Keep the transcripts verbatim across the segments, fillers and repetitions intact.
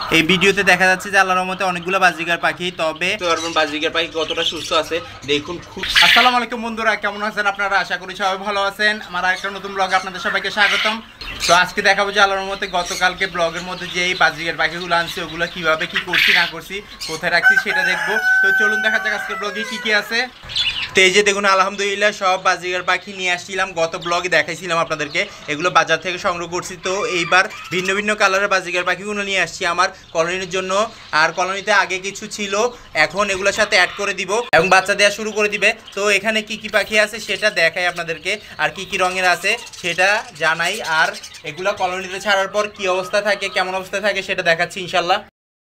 এই ভিডিওতে দেখা যাচ্ছে যে আল্লাহর রহমতে অনেকগুলো বাজিকার পাখি, তবে বাজিকার পাখি কতটা সুস্থ আছে দেখুন। আসসালামু আলাইকুম বন্ধুরা, কেমন আছেন আপনারা? আশা করি সবাই ভালো আছেন। আমার একটা নতুন ব্লগ আপনাদের সবাইকে স্বাগতম। তো আজকে দেখাবো যে আল্লাহর রহমতে গতকালকে ব্লগের মধ্যে যে এই বাজিকার পাখিগুলো আনছি ওগুলো কিভাবে কি করছি না করছি, কোথায় রাখছি সেটা দেখবো। তো চলুন দেখা যাক আজকে ব্লগে কি কি আছে। তো এই যে দেখুন আলহামদুলিল্লাহ সব বাজিকার পাখি নিয়ে আসছিলাম, গত ব্লগে দেখাইছিলাম আপনাদেরকে, এগুলো বাজার থেকে সংগ্রহ করছি। তো এইবার ভিন্ন ভিন্ন কালারের বাজিকার পাখিগুলো নিয়ে আসছি আমার কলোনির জন্য। আর কলোনিতে আগে কিছু ছিল, এখন এগুলোর সাথে অ্যাড করে দিব এবং বাচ্চা দেওয়া শুরু করে দিবে। তো এখানে কি কি পাখি আছে সেটা দেখাই আপনাদেরকে, আর কি কি রঙের আছে সেটা জানাই, আর এগুলো কলোনিতে ছাড়ার পর কি অবস্থা থাকে, কেমন অবস্থা থাকে সেটা দেখাচ্ছি ইনশাল্লাহ।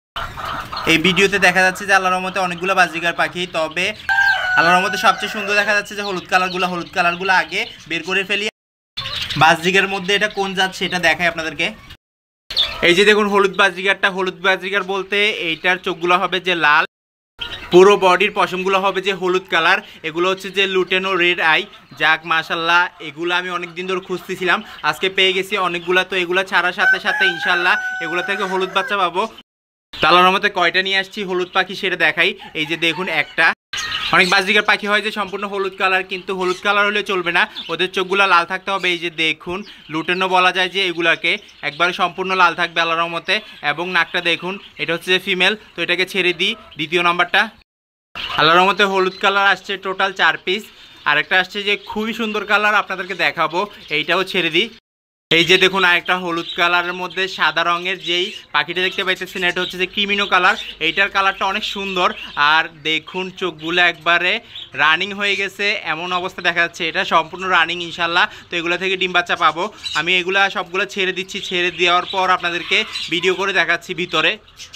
এই ভিডিওতে দেখা যাচ্ছে যে আল্লাহর রহমতে অনেকগুলো বাজিকার পাখি, তবে আল্লাহর রহমতে সবচেয়ে সুন্দর দেখা যাচ্ছে যে হলুদ কালারগুলো। হলুদ কালারগুলো আগে বের করে ফেলি। বাজিকার মধ্যে এটা কোন জাত সেটা দেখাই আপনাদেরকে। এই যে দেখুন হলুদ বাজিকারটা, হলুদ বাজিকার বলতে এইটার চোখগুলো হবে যে লাল, পুরো বডির পশমগুলো হবে যে হলুদ কালার। এগুলো হচ্ছে যে লুটেনো রেড আই। যাক মাশাল্লাহ, এগুলো আমি অনেক দিন ধরে খুঁজতেছিলাম, আজকে পেয়ে গেছি অনেকগুলা। তো এগুলো ছাড়ার সাথে সাথে ইনশাল্লাহ এগুলো থেকে হলুদ বাচ্চা পাবো। আল্লাহর রহমতে কয়টা নিয়ে আসছি হলুদ পাখি সেটা দেখাই। এই যে দেখুন একটা, অনেক বাজিকার পাখি হয় যে সম্পূর্ণ হলুদ কালার, কিন্তু হলুদ কালার হলে চলবে না, ওদের চোখগুলো লাল থাকতে হবে। এই যে দেখুন লুটেনো বলা যায় যে এগুলাকে, একবারে সম্পূর্ণ লাল থাকবে আল্লাহর রহমতে। এবং নাকটা দেখুন, এটা হচ্ছে যে ফিমেল। তো এটাকে ছেড়ে দিই দ্বিতীয় নাম্বারটা। আল্লাহর রহমতে হলুদ কালার আসছে টোটাল চার পিস। আরেকটা আসছে যে খুবই সুন্দর কালার, আপনাদেরকে দেখাবো, এইটাও ছেড়ে দিই। এই যে দেখুন আরেকটা হলুদ কালারের মধ্যে সাদা রঙের যেই পাখিটা দেখতে পাইতেছেন, এটা হচ্ছে যে ক্রিমিনো কালার। এইটার কালারটা অনেক সুন্দর, আর দেখুন চোখগুলো একবারে রানিং হয়ে গেছে এমন অবস্থা দেখা যাচ্ছে। এটা সম্পূর্ণ রানিং ইনশাল্লাহ। তো এগুলো থেকে ডিম বাচ্চা পাবো। আমি এগুলা সবগুলো ছেড়ে দিচ্ছি, ছেড়ে দেওয়ার পর আপনাদেরকে ভিডিও করে দেখাচ্ছি ভিতরে,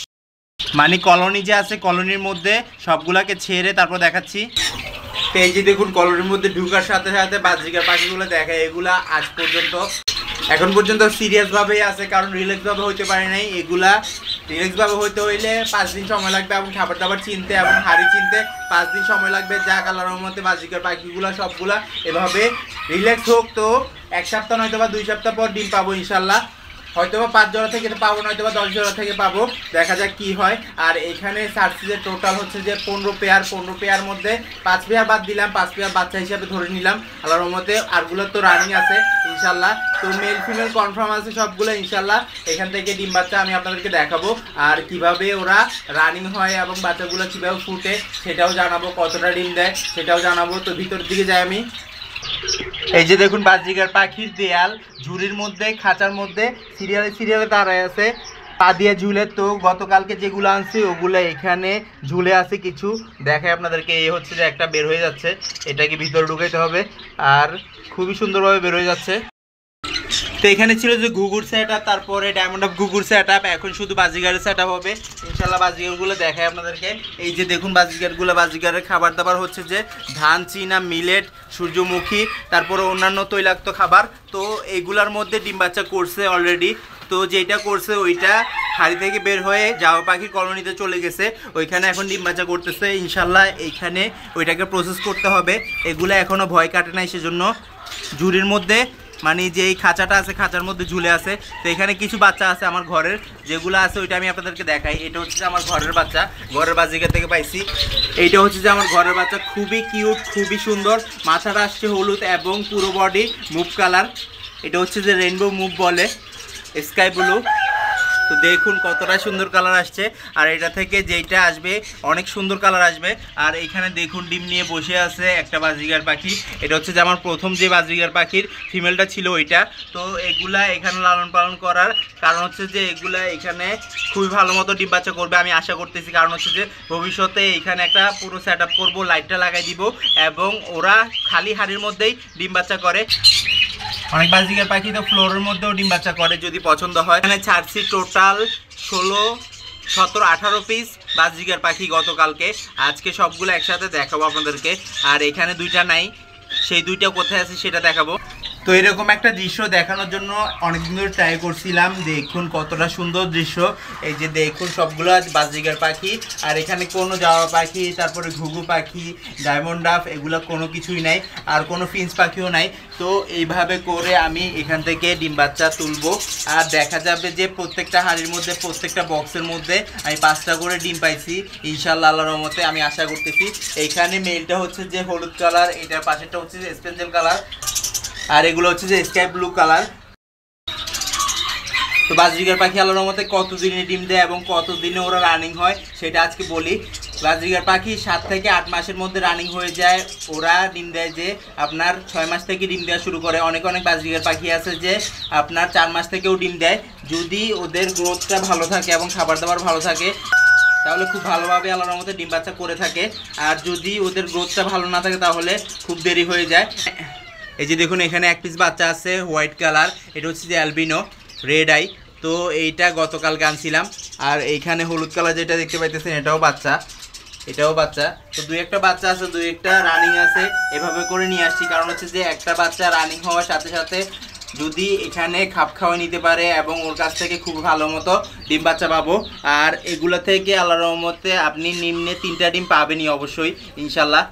মানে কলোনি যে আছে কলোনির মধ্যে সবগুলাকে ছেড়ে তারপর দেখাচ্ছি। এই যে দেখুন কলোনির মধ্যে ঢুকার সাথে সাথে বাজিকার পাখিগুলো দেখায়। এগুলা আজ পর্যন্ত এখন পর্যন্ত সিরিয়াসভাবেই আছে, কারণ রিল্যাক্সভাবে হইতে পারে নাই। এগুলা রিল্যাক্সভাবে হইতে হইলে পাঁচ দিন সময় লাগবে, এবং খাবার দাবার চিনতে এবং হাড়ি চিনতে পাঁচ দিন সময় লাগবে। যা আল্লাহর রহমতে বাজিকার পাখিগুলা সবগুলা এভাবে রিল্যাক্স হোক। তো এক সপ্তাহ নয়তো বা দুই সপ্তাহ পর ডিম পাবো ইনশাল্লাহ। হয়তো বা পাঁচ জোড়া থেকে পাবো, নয়তো বা দশ জোড়া থেকে পাবো, দেখা যাক কি হয়। আর এখানে সার্চি যে টোটাল হচ্ছে যে পনেরো পেয়ার। পনেরো পেয়ার মধ্যে পাঁচ পেয়ার বাদ দিলাম, পাঁচ পেয়ার বাচ্চা হিসাবে ধরে নিলাম আল্লাহর রহমতে। আরগুলো তো রানিং আছে ইনশাল্লাহ। তো মেল ফিমেল কনফার্ম আছে সবগুলো ইনশাল্লাহ। এখান থেকে ডিম বাচ্চা আমি আপনাদেরকে দেখাবো, আর কিভাবে ওরা রানিং হয় এবং বাচ্চাগুলো কীভাবে ফুটে সেটাও জানাবো, কতটা ডিম দেয় সেটাও জানাবো। তো ভিতরের দিকে যাই আমি। এই যে দেখুন বাজিকার পাখির দেয়াল, ঝুড়ির মধ্যে খাঁচার মধ্যে সিরিয়ালে সিরিয়ালে দাঁড়ায় আছে পা দিয়ে ঝুলে। তো গতকালকে যেগুলো আনছি ওগুলো এখানে ঝুলে আছে কিছু, দেখায় আপনাদেরকে। এই হচ্ছে যে একটা বের হয়ে যাচ্ছে, এটাকে ভিতরে ঢুকাইতে হবে, আর খুবই সুন্দরভাবে বের হয়ে যাচ্ছে। তো এখানে ছিল যে ঘুঘুর সেট আপ, তারপরে ডায়মন্ড অফ ঘুঘুর সেট আপ, এখন শুধু বাজিগারের সেট আপ হবে ইনশাল্লাহ। বাজিগারগুলো দেখায় আপনাদেরকে। এই যে দেখুন বাজিগারগুলো, বাজিগারের খাবার দাবার হচ্ছে যে ধান, চিনা, মিলেট, সূর্যমুখী, তারপরে অন্যান্য তৈলাক্ত খাবার। তো এইগুলার মধ্যে ডিম বাচ্চা করছে অলরেডি। তো যেটা করছে ওইটা হাড়ি থেকে বের হয়ে যাওয়া পাখির কলোনিতে চলে গেছে, ওইখানে এখন ডিম বাচ্চা করতেছে ইনশাল্লাহ। এইখানে ওইটাকে প্রসেস করতে হবে। এগুলো এখনও ভয় কাটে নাই, সেজন্য ঝুড়ির মধ্যে মানে যে এই খাঁচাটা আছে খাঁচার মধ্যে ঝুলে আছে। তো এখানে কিছু বাচ্চা আছে আমার ঘরের, যেগুলো আছে ওইটা আমি আপনাদেরকে দেখাই। এটা হচ্ছে যে আমার ঘরের বাচ্চা, ঘরের বাজিকার থেকে পাইছি। এইটা হচ্ছে যে আমার ঘরের বাচ্চা, খুবই কিউট, খুবই সুন্দর। মাথাটা আসছে হলুদ এবং পুরো বডি মুভ কালার। এটা হচ্ছে যে রেইনবো মুভ বলে, স্কাই ব্লু। তো দেখুন কতটা সুন্দর কালার আসছে, আর এটা থেকে যেইটা আসবে অনেক সুন্দর কালার আসবে। আর এখানে দেখুন ডিম নিয়ে বসে আছে একটা বাজিকার পাখি। এটা হচ্ছে যে আমার প্রথম যে বাজিকার পাখির ফিমেলটা ছিল ওইটা। তো এগুলা এখানে লালন পালন করার কারণ হচ্ছে যে এগুলা এখানে খুবই ভালো মতো ডিম বাচ্চা করবে আমি আশা করতেছি। কারণ হচ্ছে যে ভবিষ্যতে এখানে একটা পুরো সেট আপ করবো, লাইটটা লাগাই দিব, এবং ওরা খালি হাড়ির মধ্যেই ডিম বাচ্চা করে। অনেক বাজিকার পাখি তো ফ্লোরের মধ্যেও ডিম বাচ্চা করে যদি পছন্দ হয়। এখানে ছাড়ছি টোটাল ষোলো সতেরো আঠারো পিস বাজিকার পাখি গতকালকে। আজকে সবগুলো একসাথে দেখাবো আপনাদেরকে। আর এখানে দুইটা নাই, সেই দুইটা কোথায় আছে সেটা দেখাবো। তো এরকম একটা দৃশ্য দেখানোর জন্য অনেকদিন ধরে ট্রাই করছিলাম। দেখুন কতটা সুন্দর দৃশ্য। এই যে দেখুন সবগুলো বাজরিগার পাখি, আর এখানে কোনো জাওয়া পাখি, তারপরে ঘুঘু পাখি, ডায়মন্ড ডাফ এগুলো কোনো কিছুই নাই, আর কোনো ফিন্স পাখিও নাই। তো এইভাবে করে আমি এখান থেকে ডিম বাচ্চা তুলবো, আর দেখা যাবে যে প্রত্যেকটা হাঁড়ির মধ্যে, প্রত্যেকটা বক্সের মধ্যে আমি পাঁচটা করে ডিম পাইছি ইনশাআল্লাহ আল্লাহর রহমতে। আমি আশা করতেছি এইখানে মেলটা হচ্ছে যে হলুদ কালার, এটার পাশেরটা হচ্ছে যে স্পেঞ্জেল কালার, আর এগুলো হচ্ছে যে স্কাই ব্লু কালার। তো বাজরিগার পাখি আল্লাহর রহমতে কতদিনে ডিম দেয় এবং কতদিনে ওরা রানিং হয় সেটা আজকে বলি। বাজরিগার পাখি সাত থেকে আট মাসের মধ্যে রানিং হয়ে যায়। ওরা ডিম দেয় যে আপনার ছয় মাস থেকে ডিম দেওয়া শুরু করে। অনেক অনেক বাজরিগার পাখি আছে যে আপনার চার মাস থেকেও ডিম দেয়, যদি ওদের গ্রোথটা ভালো থাকে এবং খাবার দাবার ভালো থাকে তাহলে খুব ভালোভাবে আল্লাহর রহমতে ডিম বাচ্চা করে থাকে। আর যদি ওদের গ্রোথটা ভালো না থাকে তাহলে খুব দেরি হয়ে যায়। এই যে দেখুন এখানে এক পিস বাচ্চা আছে হোয়াইট কালার, এটা হচ্ছে যে অ্যালবিনো রেড আই। তো এইটা গতকালকে আনছিলাম। আর এইখানে হলুদ কালার যেটা দেখতে পাইতেছেন এটাও বাচ্চা, এটাও বাচ্চা। তো দুই একটা বাচ্চা আছে, দুই একটা রানিং আছে, এভাবে করে নিয়ে আসছি। কারণ হচ্ছে যে একটা বাচ্চা রানিং হওয়ার সাথে সাথে যদি এখানে খাপ খাওয়া নিতে পারে এবং ওর কাছ থেকে খুব ভালো মতো ডিম বাচ্চা পাবো। আর এগুলো থেকে আল্লাহর রহমতে আপনি নিম্নে তিনটা ডিম পাবেনই অবশ্যই ইনশাল্লাহ।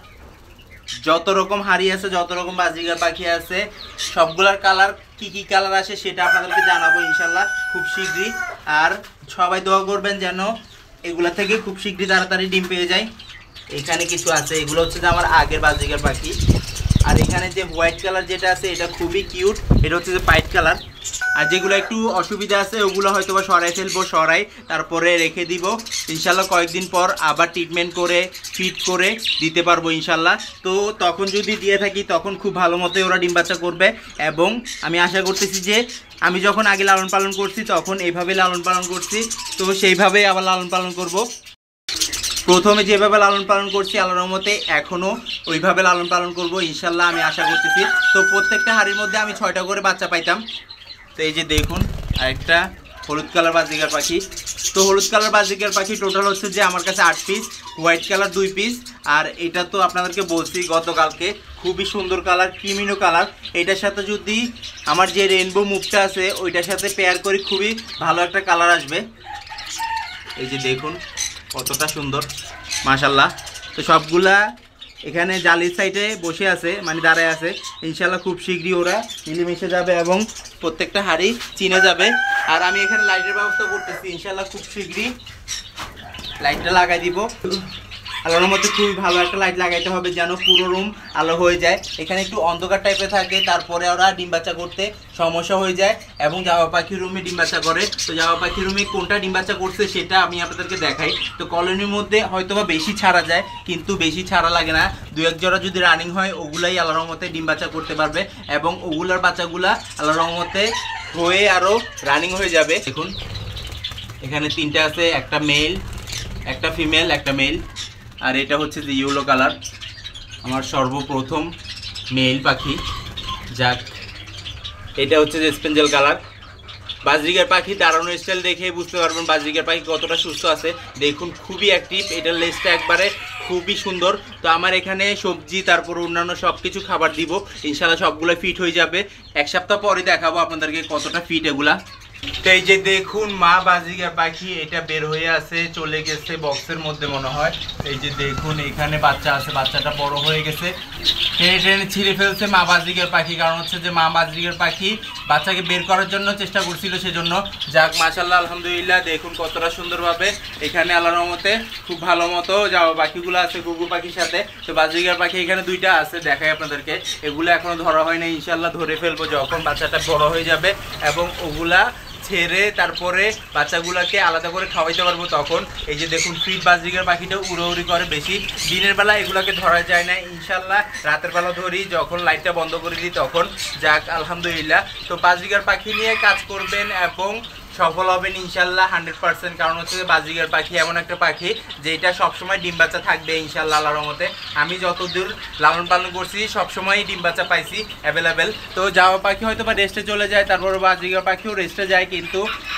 যত রকম হাড়ি আছে, যত রকম বাজরিগার পাখি আছে, সবগুলার কালার কি কি কালার আসে সেটা আপনাদেরকে জানাবো ইনশাল্লাহ খুব শীঘ্রই। আর সবাই দোয়া করবেন যেন এগুলা থেকে খুব শীঘ্রই তাড়াতাড়ি ডিম পেয়ে যায়। এখানে কিছু আছে, এগুলো হচ্ছে যে আমার আগের বাজরিগার পাখি। আর এখানে যে হোয়াইট কালার যেটা আছে এটা খুবই কিউট, এটা হচ্ছে যে পাইট কালার। আর যেগুলো একটু অসুবিধা আছে ওগুলো হয়তো বা সরাই ফেলবো, সরাই তারপরে রেখে দিব ইনশাল্লাহ। কয়েকদিন পর আবার ট্রিটমেন্ট করে ফিট করে দিতে পারবো ইনশাল্লাহ। তো তখন যদি দিয়ে থাকি তখন খুব ভালো মতোই ওরা ডিম বাচ্চা করবে। এবং আমি আশা করতেছি যে আমি যখন আগে লালন পালন করছি তখন এইভাবে লালন পালন করছি, তো সেইভাবেই আবার লালন পালন করব। প্রথমে যেভাবে লালন পালন করছি আল্লাহর রহমতে এখনও ওইভাবে লালন পালন করব ইনশাল্লাহ, আমি আশা করতেছি। তো প্রত্যেকটা হাড়ির মধ্যে আমি ছয়টা করে বাচ্চা পাইতাম। তো এই যে দেখুন আরেকটা হলুদ কালার বাজরিগার পাখি। তো হলুদ কালার বাজরিগার পাখি টোটাল হচ্ছে যে আমার কাছে আট পিস, হোয়াইট কালার দুই পিস। আর এটা তো আপনাদেরকে বলছি গতকালকে, খুবই সুন্দর কালার, ক্রিমিনো কালার। এটার সাথে যদি আমার যে রেইনবো মুখটা আছে ওইটার সাথে পেয়ার করি খুবই ভালো একটা কালার আসবে। এই যে দেখুন কতটা সুন্দর মাশাল্লাহ। তো সবগুলা এখানে জালির সাইডে বসে আছে, মানে দাঁড়ায় আছে। ইনশাল্লাহ খুব শীঘ্রই ওরা মিলেমিশে যাবে এবং প্রত্যেকটা হাড়ি চিনে যাবে। আর আমি এখানে লাইটের ব্যবস্থা করতেছি, ইনশাল্লাহ খুব শীঘ্রই লাইটটা লাগাই দিব। আলোর মধ্যে খুবই ভালো একটা লাইট লাগাইতে হবে যেন পুরো রুম আলো হয়ে যায়। এখানে একটু অন্ধকার টাইপের থাকে, তারপরে ওরা ডিম বাচ্চা করতে সমস্যা হয়ে যায় এবং জাওয়া পাখি রুমে ডিম বাচ্চা করে। তো জাওয়া পাখি রুমে কোনটা ডিম বাচ্চা করছে সেটা আমি আপনাদেরকে দেখাই। তো কলোনির মধ্যে হয়তো বা বেশি ছাড়া যায়, কিন্তু বেশি ছাড়া লাগে না। দু এক জোড়া যদি রানিং হয় ওগুলাই আল্লাহর রহমতে ডিম বাচ্চা করতে পারবে এবং ওগুলার বাচ্চাগুলা আল্লাহর রহমতে হয়ে আরও রানিং হয়ে যাবে। দেখুন এখানে তিনটা আছে, একটা মেল, একটা ফিমেল, একটা মেল। আর এটা হচ্ছে যে ইয়েলো কালার, আমার সর্বপ্রথম মেল পাখি। যাক, এটা হচ্ছে যে স্পেঞ্জেল কালার। বাজরিগার পাখি দাঁড়ানোর স্টাইল দেখে বুঝতে পারবেন বাজরিগার পাখি কতটা সুস্থ আছে। দেখুন খুবই অ্যাক্টিভ, এটার লেজটা একবারে খুবই সুন্দর। তো আমার এখানে সবজি তারপর অন্যান্য সব কিছু খাবার দিব ইনশাল্লাহ, সবগুলো ফিট হয়ে যাবে। এক সপ্তাহ পরে দেখাবো আপনাদেরকে কতটা ফিট এগুলা। তো এই যে দেখুন মা বাজরিগার পাখি, এটা বের হয়ে আছে, চলে গেছে বক্সের মধ্যে মনে হয়। এই যে দেখুন এখানে বাচ্চা আছে, বাচ্চাটা বড় হয়ে গেছে, টেনে টেনে ছিঁড়ে ফেলছে মা বাজরিগার পাখি। কারণ হচ্ছে যে মা বাজরিগার পাখি বাচ্চাকে বের করার জন্য চেষ্টা করছিল সেজন্য। যাক মাশাআল্লাহ আলহামদুলিল্লাহ, দেখুন কতটা সুন্দরভাবে এখানে আল্লাহর রহমতে খুব ভালো মতো যাওয়া পাখিগুলো আছে ঘুঘু পাখির সাথে। তো বাজরিগার পাখি এখানে দুইটা আছে, দেখাই আপনাদেরকে। এগুলো এখনো ধরা হয় না, ইনশাল্লাহ ধরে ফেলবো যখন বাচ্চাটা বড় হয়ে যাবে এবং ওগুলা ছেড়ে তারপরে বাচ্চাগুলোকে আলাদা করে খাওয়াইতে পারবো তখন। এই যে দেখুন ফিট বাজরিগার পাখিটা উড়োউড়ি করে, বেশি দিনের বেলা এগুলোকে ধরা যায় না ইনশাল্লাহ, রাতের বেলা ধরি যখন লাইটটা বন্ধ করে দিই তখন। যাক আলহামদুলিল্লাহ। তো বাজরিগার পাখি নিয়ে কাজ করবেন এবং সফল হবেন ইনশাল্লাহ হান্ড্রেড পার্সেন্ট। কারণ হচ্ছে যে বাজরিগার পাখি এমন একটা পাখি যেটা সবসময় ডিম বাচ্চা থাকবে ইনশাল্লাহ আল্লাহর রহমতে। আমি যতদূর লালন পালন করছি সবসময় ডিম বাচ্চা পাইছি অ্যাভেলেবেল। তো যাওয়া পাখি হয়তো বা রেস্টে চলে যায়, তারপর বাজরিগার পাখিও রেস্টে যায়, কিন্তু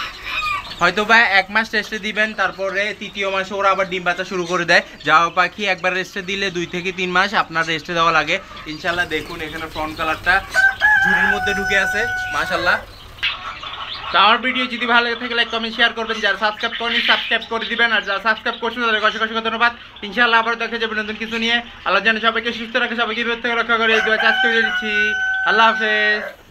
হয়তো বা এক মাস রেস্টে দিবেন, তারপরে তৃতীয় মাসে ওরা আবার ডিম বাচ্চা শুরু করে দেয়। যাওয়া পাখি একবার রেস্টে দিলে দুই থেকে তিন মাস আপনার রেস্টে দেওয়া লাগে ইনশাল্লাহ। দেখুন এখানে ফ্রন্ট কালারটা ঝুড়ির মধ্যে ঢুকে আছে মাশাআল্লাহ। তো আমার ভিডিও যদি ভালো লাগে থাকে লাইক কমেন্ট শেয়ার করবেন, যারা সাবস্ক্রাইব করেনি সাবস্ক্রাইব করে দিবেন, আর যারা সাবস্ক্রাইব করছেন তাদেরকে অসংখ্য অসংখ্য ধন্যবাদ। ইনশাআল্লাহ আবার দেখা যাবে নতুন কিছু নিয়ে। আল্লাহ যেন সবাইকে সুস্থ রাখে, সবাইকে বিপদ থেকে রক্ষা করে এই দোয়া আজকে দিচ্ছি। আল্লাহ হাফেজ।